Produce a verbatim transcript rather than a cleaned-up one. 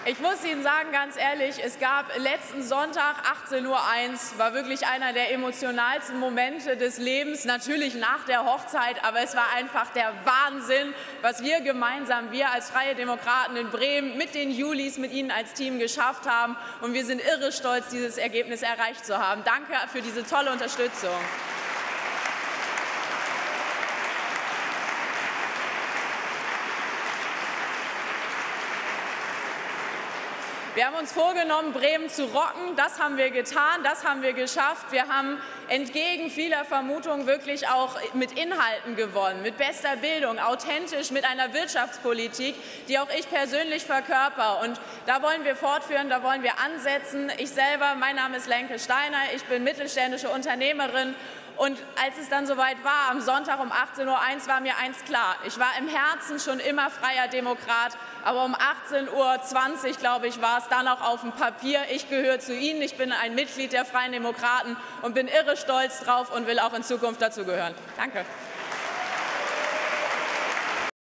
Ich muss Ihnen sagen, ganz ehrlich, es gab letzten Sonntag achtzehn Uhr eins, war wirklich einer der emotionalsten Momente des Lebens, natürlich nach der Hochzeit, aber es war einfach der Wahnsinn, was wir gemeinsam, wir als Freie Demokraten in Bremen mit den Julis, mit Ihnen als Team geschafft haben. Und wir sind irre stolz, dieses Ergebnis erreicht zu haben. Danke für diese tolle Unterstützung. Wir haben uns vorgenommen, Bremen zu rocken. Das haben wir getan, das haben wir geschafft. Wir haben entgegen vieler Vermutungen wirklich auch mit Inhalten gewonnen, mit bester Bildung, authentisch, mit einer Wirtschaftspolitik, die auch ich persönlich verkörper. Und da wollen wir fortführen, da wollen wir ansetzen. Ich selber, mein Name ist Lenke Steiner, ich bin mittelständische Unternehmerin. Und als es dann soweit war, am Sonntag um achtzehn Uhr eins, war mir eins klar. Ich war im Herzen schon immer freier Demokrat, aber um achtzehn Uhr zwanzig, glaube ich, war es dann auch auf dem Papier. Ich gehöre zu Ihnen, ich bin ein Mitglied der Freien Demokraten und bin irre stolz drauf und will auch in Zukunft dazugehören. Danke.